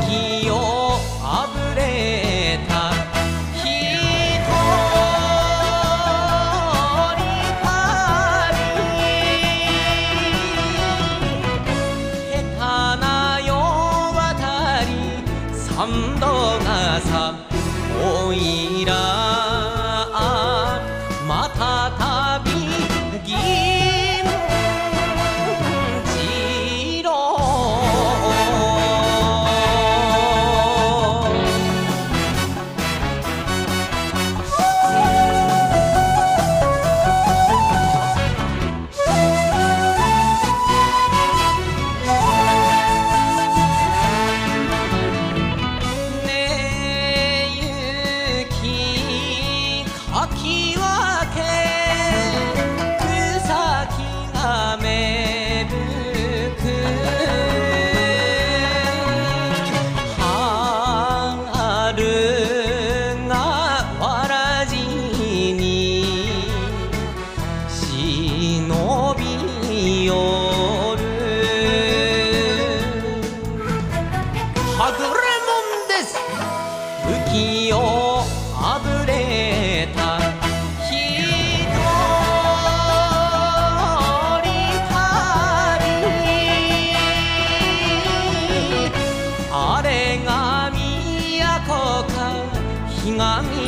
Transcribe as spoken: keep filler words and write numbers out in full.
きをあぶれたひとり旅下手な世渡り三度がさおいらまた旅銀次郎ねえ雪かき分け草木が芽吹く春がわらじに忍び寄るはぐれもんです浮きをあぶれたひとり旅あれが都かひがみ